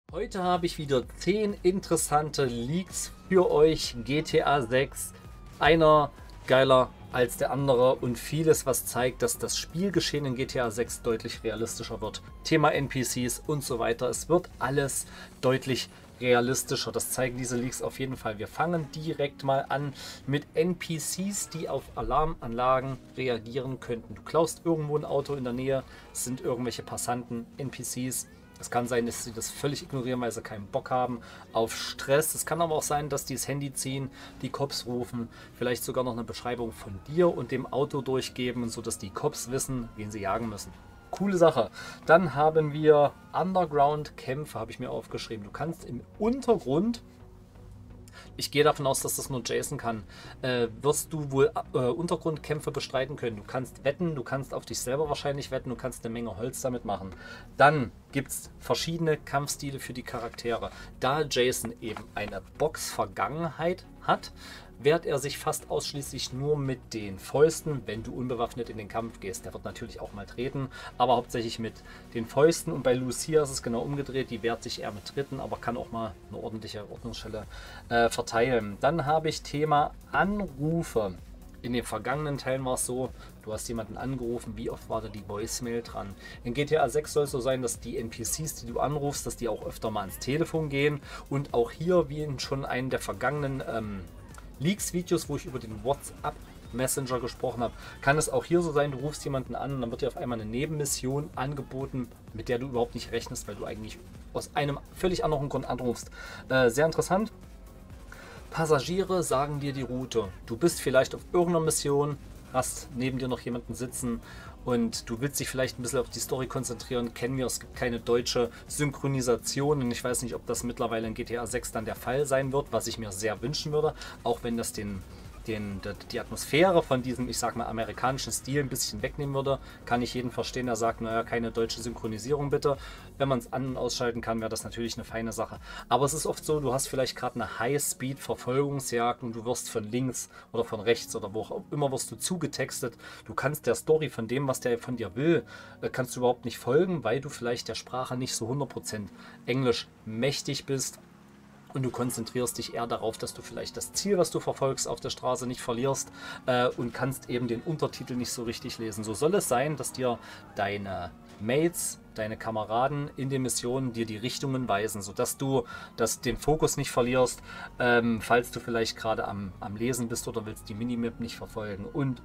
Heute habe ich wieder 10 interessante Leaks für euch. GTA 6, einer geiler als der andere und vieles, was zeigt, dass das Spielgeschehen in GTA 6 deutlich realistischer wird. Thema NPCs und so weiter. Es wird alles deutlich realistischer. Das zeigen diese Leaks auf jeden Fall. Wir fangen direkt mal an mit NPCs, die auf Alarmanlagen reagieren könnten. Du klaust irgendwo ein Auto in der Nähe, es sind irgendwelche Passanten, NPCs. Es kann sein, dass sie das völlig ignorieren, weil sie keinen Bock haben auf Stress. Es kann aber auch sein, dass die das Handy ziehen, die Cops rufen, vielleicht sogar noch eine Beschreibung von dir und dem Auto durchgeben, sodass die Cops wissen, wen sie jagen müssen. Coole Sache. Dann haben wir Underground-Kämpfe, habe ich mir aufgeschrieben. Du kannst im Untergrund, ich gehe davon aus, dass das nur Jason kann, wirst du wohl Untergrundkämpfe bestreiten können. Du kannst wetten, du kannst auf dich selber wahrscheinlich wetten, du kannst eine Menge Holz damit machen. Dann gibt es verschiedene Kampfstile für die Charaktere. Da Jason eben eine Box-Vergangenheit hat, wehrt er sich fast ausschließlich nur mit den Fäusten, wenn du unbewaffnet in den Kampf gehst. Der wird natürlich auch mal treten, aber hauptsächlich mit den Fäusten. Und bei Lucia ist es genau umgedreht. Die wehrt sich eher mit Tritten, aber kann auch mal eine ordentliche Ordnungsschelle verteilen. Dann habe ich Thema Anrufe. In den vergangenen Teilen war es so, du hast jemanden angerufen, wie oft war da die Voicemail dran? In GTA 6 soll es so sein, dass die NPCs, die du anrufst, dass die auch öfter mal ans Telefon gehen. Und auch hier, wie in schon einem der vergangenen Leaks-Videos, wo ich über den WhatsApp Messenger gesprochen habe, kann es auch hier so sein, du rufst jemanden an und dann wird dir auf einmal eine Nebenmission angeboten, mit der du überhaupt nicht rechnest, weil du eigentlich aus einem völlig anderen Grund anrufst. Sehr interessant. Passagiere sagen dir die Route. Du bist vielleicht auf irgendeiner Mission, hast neben dir noch jemanden sitzen und du willst dich vielleicht ein bisschen auf die Story konzentrieren. Kennen wir, es gibt keine deutsche Synchronisation und ich weiß nicht, ob das mittlerweile in GTA 6 dann der Fall sein wird, was ich mir sehr wünschen würde, auch wenn das die Atmosphäre von diesem, ich sag mal, amerikanischen Stil ein bisschen wegnehmen würde, kann ich jeden verstehen, der sagt, naja, keine deutsche Synchronisierung bitte. Wenn man es an- und ausschalten kann, wäre das natürlich eine feine Sache. Aber es ist oft so, du hast vielleicht gerade eine High-Speed-Verfolgungsjagd und du wirst von links oder von rechts oder wo auch immer wirst du zugetextet. Du kannst der Story von dem, was der von dir will, kannst du überhaupt nicht folgen, weil du vielleicht der Sprache nicht so 100% Englisch mächtig bist. Und du konzentrierst dich eher darauf, dass du vielleicht das Ziel, was du verfolgst, auf der Straße nicht verlierst und kannst eben den Untertitel nicht so richtig lesen. So soll es sein, dass dir deine Mates, deine Kameraden in den Missionen dir die Richtungen weisen, sodass du den Fokus nicht verlierst, falls du vielleicht gerade am Lesen bist oder willst die Minimap nicht verfolgen und.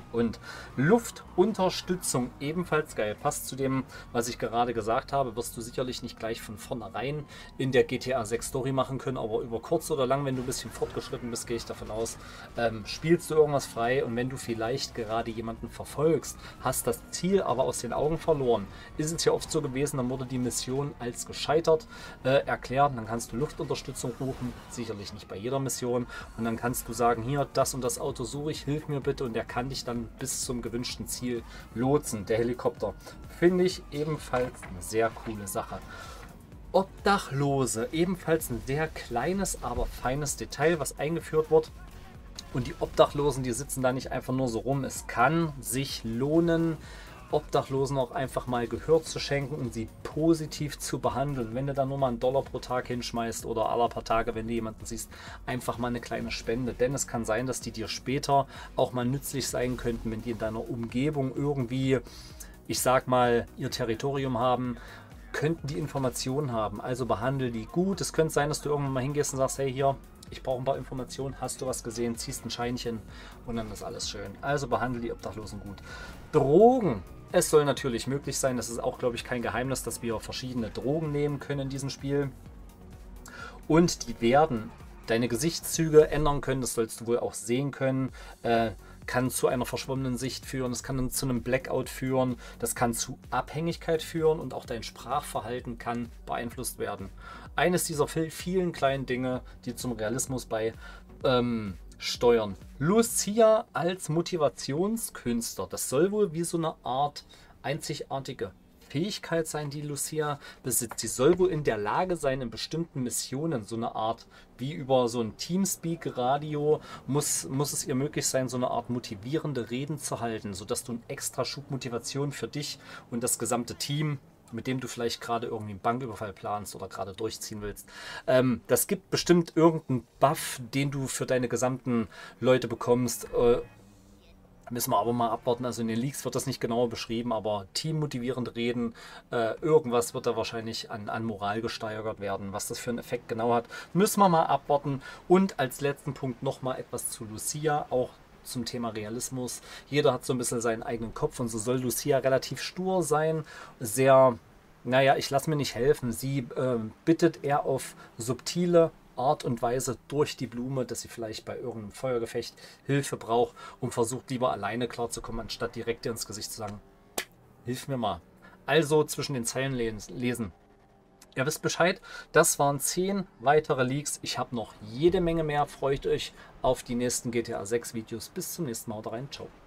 Luftunterstützung, ebenfalls geil. Passt zu dem, was ich gerade gesagt habe, wirst du sicherlich nicht gleich von vornherein in der GTA 6 Story machen können, aber über kurz oder lang, wenn du ein bisschen fortgeschritten bist, gehe ich davon aus, spielst du irgendwas frei und wenn du vielleicht gerade jemanden verfolgst, hast das Ziel aber aus den Augen verloren, ist es ja oft so gewesen, dann wurde die Mission als gescheitert erklärt. Dann kannst du Luftunterstützung rufen, sicherlich nicht bei jeder Mission. Und dann kannst du sagen, hier, das und das Auto suche ich, hilf mir bitte. Und der kann dich dann bis zum gewünschten Ziel lotsen, der Helikopter. Finde ich ebenfalls eine sehr coole Sache. Obdachlose, ebenfalls ein sehr kleines, aber feines Detail, was eingeführt wird. Und die Obdachlosen, die sitzen da nicht einfach nur so rum. Es kann sich lohnen, Obdachlosen auch einfach mal Gehör zu schenken und sie positiv zu behandeln. Wenn du da nur mal $1 pro Tag hinschmeißt oder alle paar Tage, wenn du jemanden siehst, einfach mal eine kleine Spende. Denn es kann sein, dass die dir später auch mal nützlich sein könnten, wenn die in deiner Umgebung irgendwie, ich sag mal, ihr Territorium haben, könnten die Informationen haben. Also behandle die gut. Es könnte sein, dass du irgendwann mal hingehst und sagst, hey hier, ich brauche ein paar Informationen, hast du was gesehen, ziehst ein Scheinchen und dann ist alles schön. Also behandle die Obdachlosen gut. Drogen. Es soll natürlich möglich sein, das ist auch, glaube ich, kein Geheimnis, dass wir verschiedene Drogen nehmen können in diesem Spiel. Und die werden deine Gesichtszüge ändern können, das sollst du wohl auch sehen können. Kann zu einer verschwommenen Sicht führen, das kann zu einem Blackout führen, das kann zu Abhängigkeit führen und auch dein Sprachverhalten kann beeinflusst werden. Eines dieser vielen kleinen Dinge, die zum Realismus bei steuern. Lucia als Motivationskünstler, das soll wohl wie so eine Art einzigartige Fähigkeit sein, die Lucia besitzt. Sie soll wohl in der Lage sein, in bestimmten Missionen so eine Art, wie über so ein Teamspeak-Radio, muss es ihr möglich sein, so eine Art motivierende Reden zu halten, sodass du einen extra Schub Motivation für dich und das gesamte Team mit dem du vielleicht gerade irgendwie einen Banküberfall planst oder gerade durchziehen willst. Das gibt bestimmt irgendeinen Buff, den du für deine gesamten Leute bekommst. Müssen wir aber mal abwarten. Also in den Leaks wird das nicht genauer beschrieben, aber teammotivierend reden, irgendwas wird da wahrscheinlich an Moral gesteigert werden. Was das für einen Effekt genau hat, müssen wir mal abwarten. Und als letzten Punkt nochmal etwas zu Lucia, auch zum Thema Realismus. Jeder hat so ein bisschen seinen eigenen Kopf und so soll Lucia relativ stur sein. Sehr, naja, ich lasse mir nicht helfen. Sie bittet eher auf subtile Art und Weise durch die Blume, dass sie vielleicht bei irgendeinem Feuergefecht Hilfe braucht und versucht lieber alleine klarzukommen, anstatt direkt ihr ins Gesicht zu sagen, hilf mir mal. Also zwischen den Zeilen lesen. Ihr wisst Bescheid, das waren 10 weitere Leaks. Ich habe noch jede Menge mehr. Freut euch auf die nächsten GTA 6 Videos. Bis zum nächsten Mal. Haut rein. Ciao.